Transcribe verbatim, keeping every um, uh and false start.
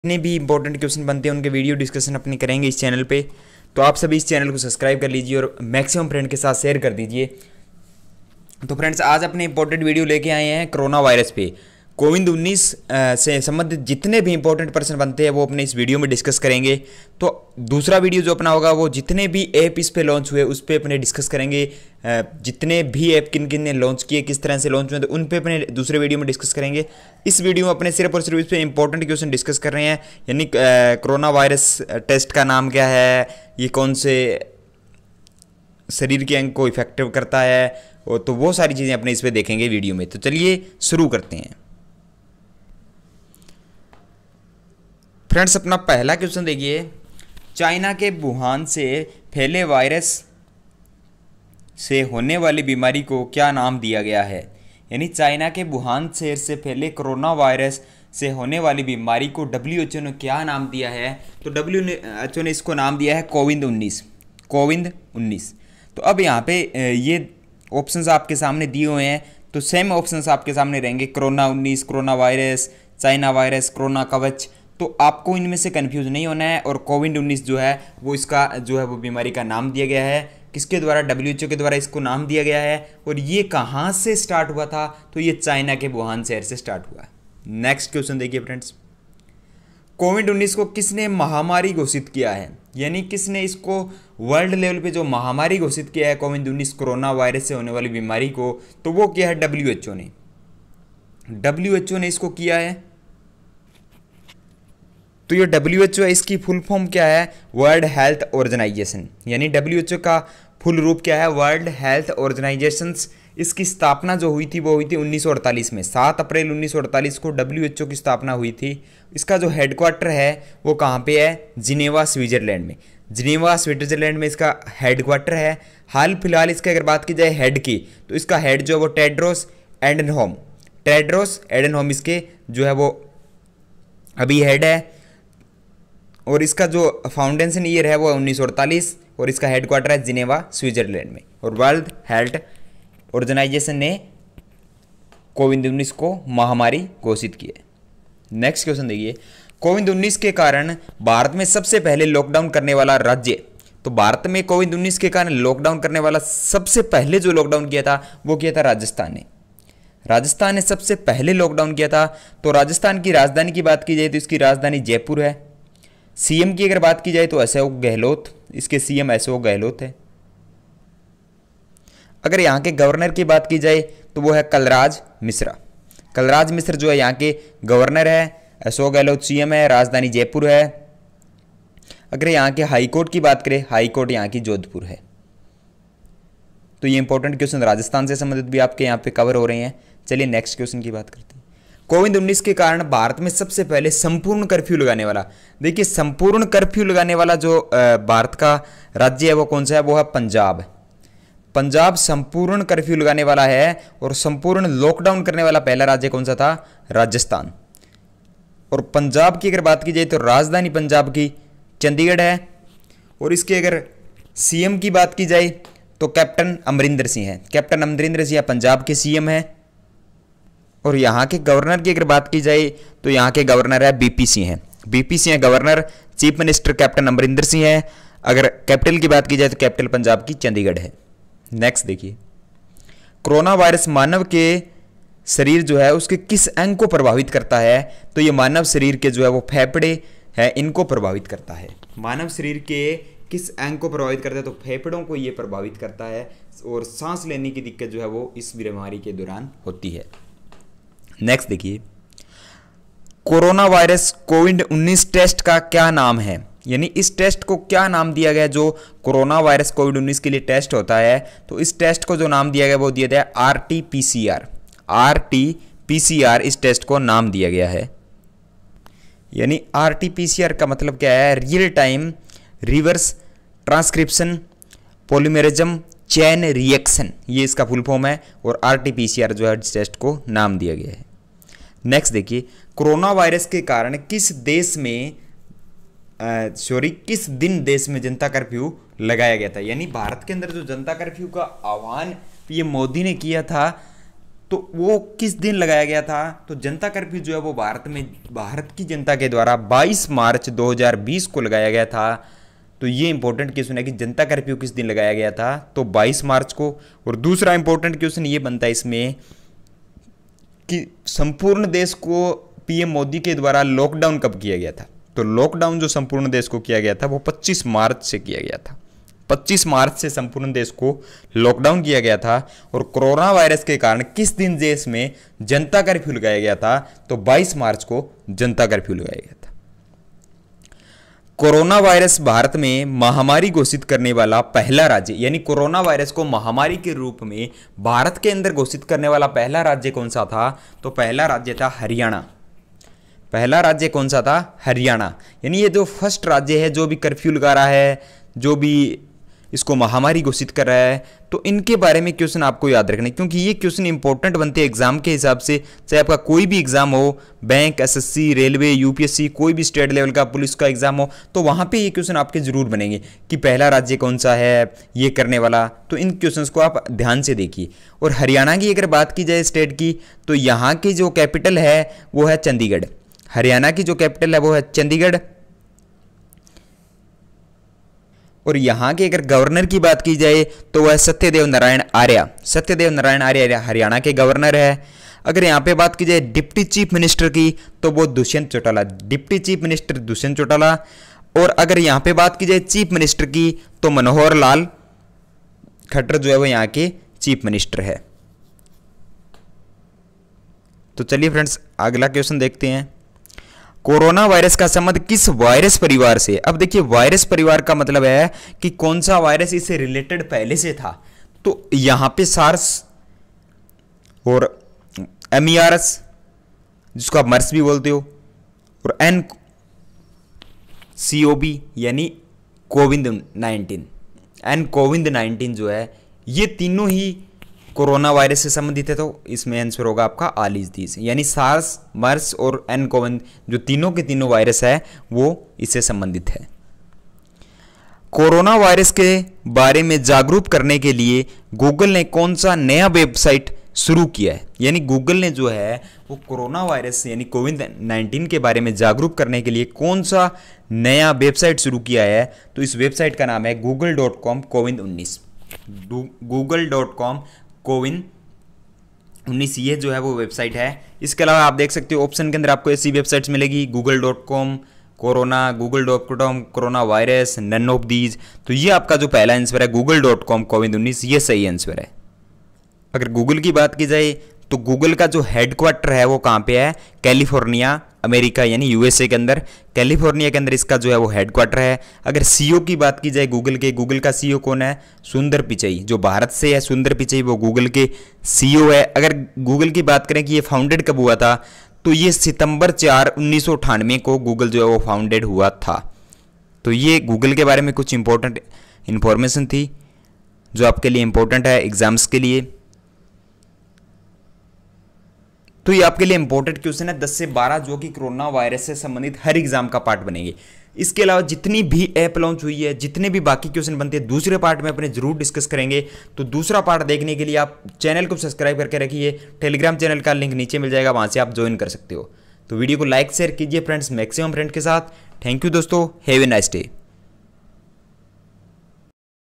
जितने भी important question बनते हैं उनके वीडियो डिस्कशन अपनी करेंगे इस चैनल पे। तो आप सभी इस चैनल को सब्सक्राइब कर लीजिए और मैक्सिमम फ्रेंड के साथ शेयर कर दीजिए। तो फ्रेंड्स, आज अपने इंपॉर्टेंट वीडियो लेके आए हैं कोरोना वायरस पे। कोविड उन्नीस से संबंधित जितने भी इंपॉर्टेंट प्रश्न बनते हैं वो अपने इस वीडियो में डिस्कस करेंगे। तो दूसरा वीडियो जो अपना होगा वो जितने भी ऐप इस पे लॉन्च हुए उस पे अपने डिस्कस करेंगे। जितने भी ऐप किन किन ने लॉन्च किए, किस तरह से लॉन्च हुए, तो उन पे अपने दूसरे वीडियो में डिस्कस करेंगे। इस वीडियो में अपने सिर्फ और सिर्फ इस पे इंपॉर्टेंट क्वेश्चन डिस्कस कर रहे हैं, यानी कोरोना वायरस टेस्ट का नाम क्या है, ये कौन से शरीर के अंग को इफेक्टिव करता है, तो वो सारी चीज़ें अपने इस पे देखेंगे वीडियो में। तो चलिए शुरू करते हैं। फ्रेंड्स, अपना पहला क्वेश्चन देखिए, चाइना के वुहान से फैले वायरस से होने वाली बीमारी को क्या नाम दिया गया है। यानी चाइना के वुहान शहर से फैले कोरोना वायरस से होने वाली बीमारी को डब्ल्यू एच ओ ने क्या नाम दिया है। तो डब्ल्यू एच ओ ने इसको नाम दिया है कोविड उन्नीस। कोविड उन्नीस। तो अब यहाँ पे ये ऑप्शंस आपके सामने दिए हुए हैं, तो सेम ऑप्शंस आपके सामने रहेंगे, कोरोना उन्नीस, corona virus, China virus, corona कवच। तो आपको इनमें से कंफ्यूज नहीं होना है। और कोविड उन्नीस जो है वो इसका जो है वो बीमारी का नाम दिया गया है, किसके द्वारा, डब्ल्यू एच ओ के द्वारा इसको नाम दिया गया है। और ये कहाँ से स्टार्ट हुआ था, तो ये चाइना के वुहान शहर से स्टार्ट हुआ है। नेक्स्ट क्वेश्चन देखिए फ्रेंड्स, कोविड उन्नीस को किसने महामारी घोषित किया है। यानी किसने इसको वर्ल्ड लेवल पे जो महामारी घोषित किया है कोविड उन्नीस कोरोना वायरस से होने वाली बीमारी को, तो वो क्या है, डब्ल्यू एच ओ ने। डब्ल्यू एच ओ ने इसको किया है। तो ये डब्ल्यू एच ओ है, इसकी फुल फॉर्म क्या है, वर्ल्ड हेल्थ ऑर्गेनाइजेशन। यानी डब्ल्यू एच ओ का फुल रूप क्या है, वर्ल्ड हेल्थ ऑर्गेनाइजेशन। इसकी स्थापना जो हुई थी वो हुई थी उन्नीस सौ अड़तालीस में, सात अप्रैल उन्नीस सौ अड़तालीस को डब्ल्यू एच ओ की स्थापना हुई थी। इसका जो हेडक्वार्टर है वो कहाँ पे है, जिनेवा स्विट्जरलैंड में। जिनेवा स्विट्जरलैंड में इसका हेडक्वार्टर है। हाल फिलहाल इसकी अगर बात की जाए हेड की, तो इसका हेड जो है वो टेड्रोस एडनहोम, टेड्रोस एडनहोम इसके जो है वो अभी हेड है। और इसका जो फाउंडेशन ईयर है वो उन्नीस सौ अड़तालीस, और इसका हेडक्वार्टर है जिनेवा स्विट्जरलैंड में। और वर्ल्ड हेल्थ ऑर्गेनाइजेशन ने कोविड उन्नीस को महामारी घोषित की है। नेक्स्ट क्वेश्चन देखिए, कोविड उन्नीस के कारण भारत में सबसे पहले लॉकडाउन करने वाला राज्य। तो भारत में कोविड उन्नीस के कारण लॉकडाउन करने वाला सबसे पहले जो लॉकडाउन किया था वो किया था राजस्थान ने। राजस्थान ने सबसे पहले लॉकडाउन किया था। तो राजस्थान की राजधानी की बात की जाए तो इसकी राजधानी जयपुर है। सीएम की अगर बात की जाए तो अशोक गहलोत, इसके सीएम अशोक गहलोत है। अगर यहाँ के गवर्नर की बात की जाए तो वो है कलराज मिश्रा। कलराज मिश्र जो है यहाँ के गवर्नर है, अशोक गहलोत सीएम है, राजधानी जयपुर है। अगर यहाँ के हाई कोर्ट की बात करें, हाई कोर्ट यहाँ की जोधपुर है। तो ये इंपॉर्टेंट क्वेश्चन राजस्थान से संबंधित भी आपके यहाँ पे कवर हो रहे हैं। चलिए नेक्स्ट क्वेश्चन की बात करते हैं। कोविड उन्नीस के कारण भारत में सबसे पहले संपूर्ण कर्फ्यू लगाने वाला, देखिए संपूर्ण कर्फ्यू लगाने वाला जो भारत का राज्य है वो कौन सा है, वो है पंजाब। पंजाब संपूर्ण कर्फ्यू लगाने वाला है। और संपूर्ण लॉकडाउन करने वाला पहला राज्य कौन सा था, राजस्थान। और पंजाब की अगर बात की जाए तो राजधानी पंजाब की चंडीगढ़ है। और इसके अगर सीएम की बात की जाए तो कैप्टन अमरिंदर सिंह है। कैप्टन अमरिंदर सिंह पंजाब के सीएम है। और यहाँ के गवर्नर की अगर बात की जाए तो यहाँ के गवर्नर है बीपी सिंह है। BP Singh governor, chief minister captain Amarinder Singh है। अगर कैपिटल की बात की जाए तो कैपिटल पंजाब की चंडीगढ़ है। नेक्स्ट देखिए, कोरोना वायरस मानव के शरीर जो है उसके किस अंग को प्रभावित करता है। तो ये मानव शरीर के जो है वो फेफड़े है, इनको प्रभावित करता है। मानव शरीर के किस अंग को प्रभावित करता है, तो फेफड़ों को ये प्रभावित करता है। और सांस लेने की दिक्कत जो है वो इस बीमारी के दौरान होती है। नेक्स्ट देखिए, कोरोना वायरस कोविड उन्नीस टेस्ट का क्या नाम है। यानी इस टेस्ट को क्या नाम दिया गया, जो कोरोना वायरस कोविड उन्नीस के लिए टेस्ट होता है, तो इस टेस्ट को जो नाम दिया गया वो दिया गया R T P C R. R T P C R इस टेस्ट को नाम दिया गया है। यानी आर टी पी सी आर का मतलब क्या है, real time reverse transcription polymerism chain reaction, ये इसका फुल फॉर्म है। और R T P C R जो है इस टेस्ट को नाम दिया गया है। नेक्स्ट देखिए, कोरोना वायरस के कारण किस देश में सॉरी किस दिन देश में जनता कर्फ्यू लगाया गया था। यानी भारत के अंदर जो जनता कर्फ्यू का आह्वान ये मोदी ने किया था तो वो किस दिन लगाया गया था? तो जनता कर्फ्यू जो है वो भारत में भारत की जनता के द्वारा बाईस मार्च दो हज़ार बीस को लगाया गया था। तो ये इंपॉर्टेंट क्वेश्चन है कि जनता कर्फ्यू किस दिन लगाया गया था? तो बाईस मार्च को। और दूसरा इंपॉर्टेंट क्वेश्चन ये बनता है इसमें कि संपूर्ण देश को पीएम मोदी के द्वारा लॉकडाउन कब किया गया था? तो लॉकडाउन जो संपूर्ण देश को किया गया था वो पच्चीस मार्च से किया गया था। पच्चीस मार्च से संपूर्ण देश को लॉकडाउन किया गया था। और कोरोना वायरस के कारण किस दिन देश में जनता कर्फ्यू लगाया गया था? तो बाईस मार्च को जनता कर्फ्यू लगाया गया था। कोरोना वायरस भारत में महामारी घोषित करने वाला पहला राज्य, यानी कोरोना वायरस को महामारी के रूप में भारत के अंदर घोषित करने वाला पहला राज्य कौन सा था? तो पहला राज्य था हरियाणा। पहला राज्य कौन सा था? हरियाणा। यानी ये जो फर्स्ट राज्य है जो भी कर्फ्यू लगा रहा है, जो भी इसको महामारी घोषित कर रहा है, तो इनके बारे में क्वेश्चन आपको याद रखना है, क्योंकि ये क्वेश्चन इंपॉर्टेंट बनते हैं एग्जाम के हिसाब से। चाहे आपका कोई भी एग्जाम हो, बैंक, एसएससी, रेलवे, यूपीएससी, कोई भी स्टेट लेवल का पुलिस का एग्जाम हो, तो वहाँ पे ये क्वेश्चन आपके जरूर बनेंगे कि पहला राज्य कौन सा है ये करने वाला। तो इन क्वेश्चंस को आप ध्यान से देखिए। और हरियाणा की अगर बात की जाए स्टेट की, तो यहाँ की जो कैपिटल है वो है चंडीगढ़। हरियाणा की जो कैपिटल है वो है चंडीगढ़। और यहाँ के अगर गवर्नर की बात की जाए तो वह सत्यदेव नारायण आर्य। सत्यदेव नारायण आर्य हरियाणा के गवर्नर है। अगर यहाँ पे बात की जाए डिप्टी चीफ मिनिस्टर की तो वो Dushyant Chautala, deputy chief minister Dushyant Chautala. और अगर यहाँ पे बात की जाए चीफ मिनिस्टर की तो मनोहर लाल खट्टर जो है वो यहाँ के चीफ मिनिस्टर है। तो चलिए फ्रेंड्स अगला क्वेश्चन देखते हैं। कोरोना वायरस का संबंध किस वायरस परिवार से? अब देखिए वायरस परिवार का मतलब है कि कौन सा वायरस इससे रिलेटेड पहले से था। तो यहां पे सार्स और एमईआरएस जिसको आप मर्स भी बोलते हो, और एन सीओबी यानी covid nineteen, N covid nineteen जो है, ये तीनों ही कोरोना वायरस से संबंधित है। तो इसमें आंसर होगा आपका ऑल इज दिस, यानी सार्स, मर्स और एन कोविड जो तीनों के तीनों वायरस है वो इससे संबंधित है। कोरोना वायरस के बारे में जागरूक करने के लिए गूगल ने कौन सा नया वेबसाइट शुरू किया है? यानी गूगल ने जो है वो कोरोना वायरस यानी कोविड नाइन्टीन के बारे में जागरूक करने के लिए कौन सा नया वेबसाइट शुरू किया है? तो इस वेबसाइट का नाम है गूगल डॉट कॉम कोविड उन्नीस। गूगल डॉट कॉम कोविन उन्नीस ये जो है वो वेबसाइट है। इसके अलावा आप देख सकते हो ऑप्शन के अंदर आपको ऐसी वेबसाइट्स मिलेगी, Google dot com corona, Google dot com corona virus, none of these. तो ये आपका जो पहला आंसर है गूगल डॉट कॉम कोविड उन्नीस, ये सही आंसर है। अगर गूगल की बात की जाए तो गूगल का जो हेडक्वार्टर है वो कहाँ पे है? कैलिफोर्निया, अमेरिका यानी यूएसए के अंदर, कैलिफोर्निया के अंदर इसका जो है वो हेडक्वार्टर है। अगर सीईओ की बात की जाए गूगल के, गूगल का सीईओ कौन है? सुंदर पिचई, जो भारत से है सुंदर पिचई, वो गूगल के सीईओ है। अगर गूगल की बात करें कि ये फाउंडेड कब हुआ था, तो ये सितंबर चार उन्नीस सौ अठानवे को गूगल जो है वो फाउंडेड हुआ था। तो ये गूगल के बारे में कुछ इंपॉर्टेंट इंफॉर्मेशन थी जो आपके लिए इंपॉर्टेंट है एग्जाम्स के लिए। तो ये आपके लिए इंपॉर्टेंट क्वेश्चन है दस से बारह जो कि कोरोना वायरस से संबंधित हर एग्जाम का पार्ट बनेंगे। इसके अलावा जितनी भी ऐप लॉन्च हुई है, जितने भी बाकी क्वेश्चन बनते हैं, दूसरे पार्ट में अपने जरूर डिस्कस करेंगे। तो दूसरा पार्ट देखने के लिए आप चैनल को सब्सक्राइब करके रखिए। टेलीग्राम चैनल का लिंक नीचे मिल जाएगा, वहां से आप ज्वाइन कर सकते हो। तो वीडियो को लाइक शेयर कीजिए फ्रेंड्स, मैक्सिमम फ्रेंड के साथ। थैंक यू दोस्तों, हैव ए नाइस डे।